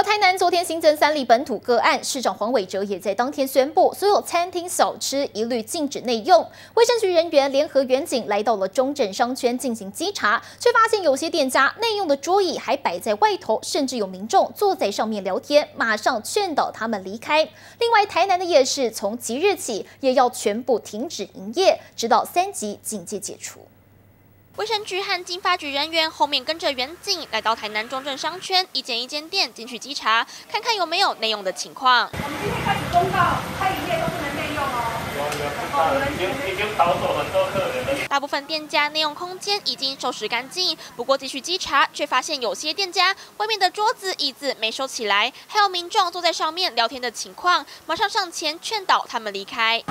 而台南昨天新增3例本土个案，市长黄伟哲也在当天宣布，所有餐厅小吃一律禁止内用。卫生局人员联合远警来到了中正商圈进行稽查，却发现有些店家内用的桌椅还摆在外头，甚至有民众坐在上面聊天，马上劝导他们离开。另外，台南的夜市从即日起也要全部停止营业，直到3级警戒解除。 卫生局和经发局人员后面跟着远警来到台南中正商圈，一间一间店进去稽查，看看有没有内用的情况。 我们今天开始公告，开营业都不能内用哦。 已经逃走很多客人了。 大部分店家内用空间已经收拾干净，不过继续稽查，却发现有些店家外面的桌子、椅子没收起来，还有民众坐在上面聊天的情况，马上上前劝导他们离开。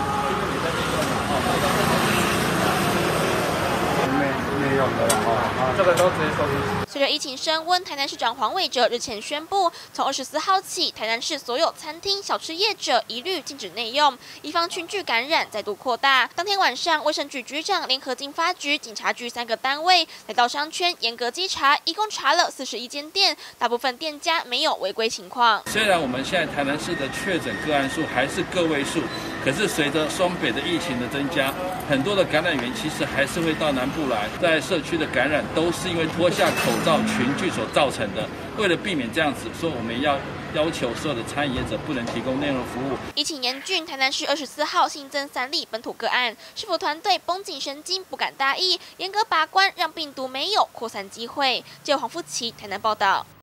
这个都直接收进去。 随着疫情升温，台南市长黄伟哲日前宣布，从24号起，台南市所有餐厅、小吃业者一律禁止内用，以防群聚感染再度扩大。当天晚上，卫生局局长联合经发局、警察局3个单位来到商圈严格稽查，一共查了41间店，大部分店家没有违规情况。 虽然我们现在台南市的确诊个案数还是个位数，可是随着双北的疫情的增加，很多的感染源其实还是会到南部来，在社区的感染都是因为脱下口罩群聚所造成的。为了避免这样子，所以我们要求所有的餐饮业者不能提供内容服务。 疫情严峻，台南市24号新增3例本土个案，市府团队绷紧神经，不敢大意，严格把关，让病毒没有扩散机会。记者黄富琪台南报道。